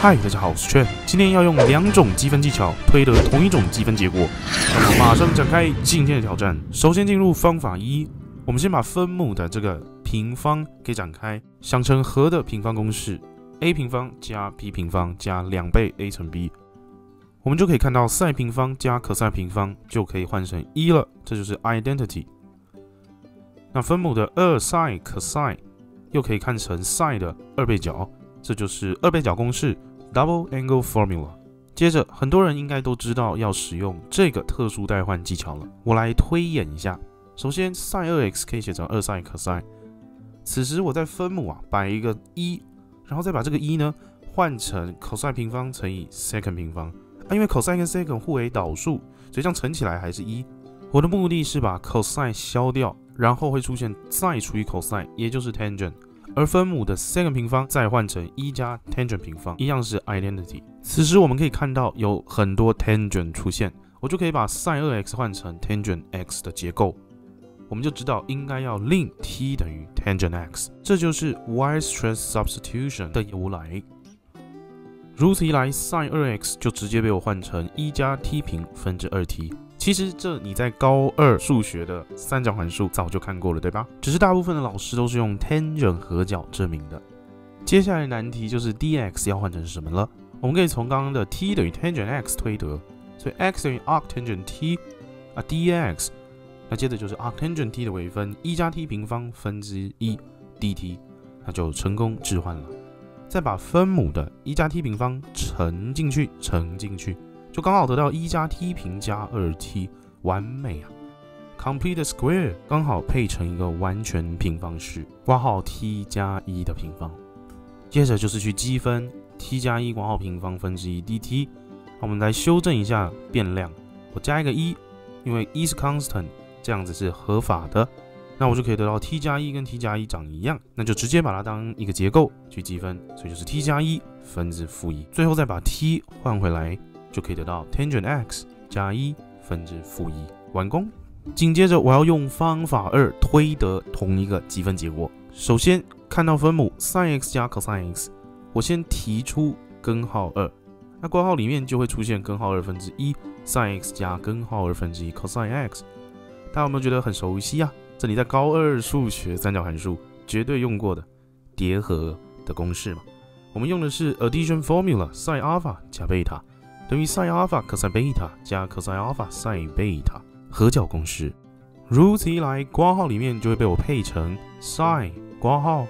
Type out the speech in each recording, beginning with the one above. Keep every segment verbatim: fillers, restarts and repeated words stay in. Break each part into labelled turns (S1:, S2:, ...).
S1: 嗨，大家好，我是 Chen， 今天要用两种积分技巧推得同一种积分结果。那么马上展开今天的挑战。首先进入方法一，我们先把分母的这个平方给展开，想成和的平方公式 ，a 平方加 b 平方加两倍 a 乘 b， 我们就可以看到 sin 平方加 cos 平方就可以换成一了，这就是 identity。那分母的二 sin cos 又可以看成 sin 的二倍角，这就是二倍角公式。Double angle formula。接着，很多人应该都知道要使用这个特殊代换技巧了。我来推演一下。首先 ，sin 二 x 可以写成二 sin cos。此时我在分母啊摆一个一，然后再把这个一呢换成 cos 平方乘以 secant 平方。啊，因为 cos 跟 secant 互为导数，所以这样乘起来还是一。我的目的是把 cos 消掉，然后会出现 sin 除以 cos， 也就是 tangent。而分母的 secant 平方再换成一加 tangent 平方，一样是 identity。此时我们可以看到有很多 tangent 出现，我就可以把 sin 二 x 换成 tangent x 的结构，我们就知道应该要令 t 等于 tangent x， 这就是 Weierstrass substitution 的由来。如此一来 ，sin 二 x 就直接被我换成一加 t 平分之二 t。其实这你在高二数学的三角函数早就看过了，对吧？只是大部分的老师都是用 tangent 合角证明的。接下来难题就是 dx 要换成什么了？我们可以从刚刚的 t 等于 tangent x 推得，所以 x 等于 arctangent t 啊 dx， 那接着就是 arctangent t 的微分一加 t 平方分之一 dt， 那就成功置换了。再把分母的一加 t 平方乘进去，乘进去。就刚好得到一加 t 平加二 t， 完美啊 ！Complete square 刚好配成一个完全平方式，括号 t 加一的平方。接着就是去积分 t 加一括号平方分之一 dt。我们来修正一下变量，我加一个一，因为一是 constant， 这样子是合法的，那我就可以得到 t 加一跟 t 加一长一样，那就直接把它当一个结构去积分，所以就是 t 加一分之负一，最后再把 t 换回来。就可以得到 tangent x 加一分之负一，完工。紧接着我要用方法二推得同一个积分结果。首先看到分母 sin x 加 cos x， 我先提出根号二，那括号里面就会出现根号二分之一 sin x 加根号二分之一 cos x。大家有没有觉得很熟悉啊？这里在高二数学三角函数绝对用过的叠合的公式嘛。我们用的是 addition formula sin alpha 加贝塔。等于 sin alpha cos 贝塔加 cos alpha sin 贝塔合角公式，如此一来，括号里面就会被我配成 sin 括号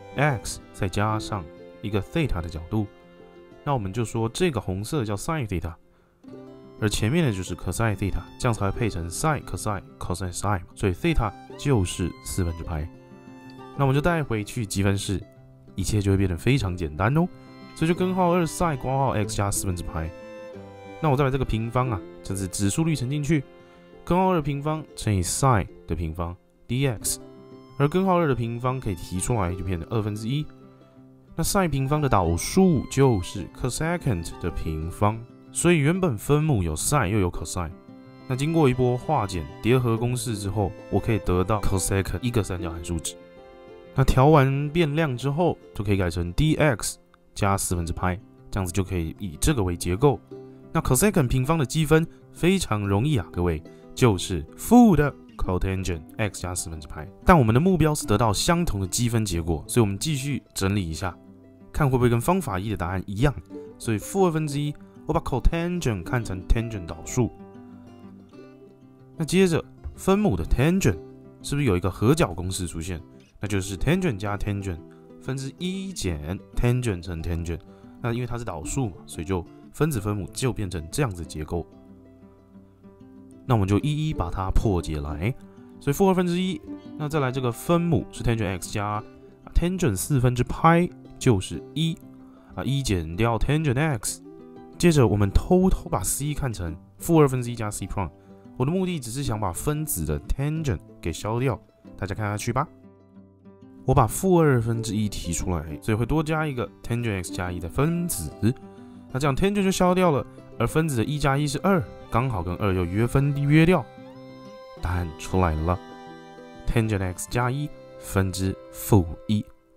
S1: x 再加上一个 theta 的角度，那我们就说这个红色叫 sin theta， 而前面的就是 cos theta， 这样才会配成 sin cos cos sin， 所以 theta 就是四分之派。那我们就带回去积分式，一切就会变得非常简单哦。所以就根号二 sin 括号 x 加四分之派。那我再把这个平方啊，就是指数率乘进去，根号二平方乘以 sin 的平方 dx， 而根号二的平方可以提出来就变成二分之一。那 sin 平方的导数就是 cosecant 的平方，所以原本分母有 sin 又有 cos， 那经过一波化简叠合公式之后，我可以得到 cosecant 一个三角函数值。那调完变量之后，就可以改成 dx 加四分之派，这样子就可以以这个为结构。那 cosecant 平方的积分非常容易啊，各位，就是负的 cotangent x 加四分之派。但我们的目标是得到相同的积分结果，所以我们继续整理一下，看会不会跟方法一的答案一样。所以负二分之一，我把 cotangent 看成 tangent 导数。那接着分母的 tangent 是不是有一个合角公式出现？那就是 tangent 加 tangent 分之一减 tangent 乘 tangent。那因为它是导数嘛，所以就分子分母就变成这样子结构，那我们就一一把它破解来。所以负二分之一，那再来这个分母是 tangent x 加 tangent 四分之派就是一啊，一减掉 tangent x。接着我们偷偷把 c 看成负二分之一加 c prime， 我的目的只是想把分子的 tangent 给消掉，大家看下去吧。我把负二分之一提出来，所以会多加一个 tangent x 加一的分子。那这样 tangent 就消掉了，而分子的一加一是二，刚好跟二又约分约掉。答案出来了 ，tangent x 加一分之负一，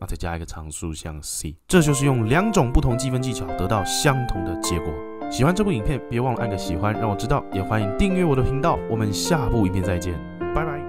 S1: 啊，再加一个常数像 c， 这就是用两种不同积分技巧得到相同的结果。喜欢这部影片，别忘了按个喜欢，让我知道，也欢迎订阅我的频道。我们下部影片再见，拜拜。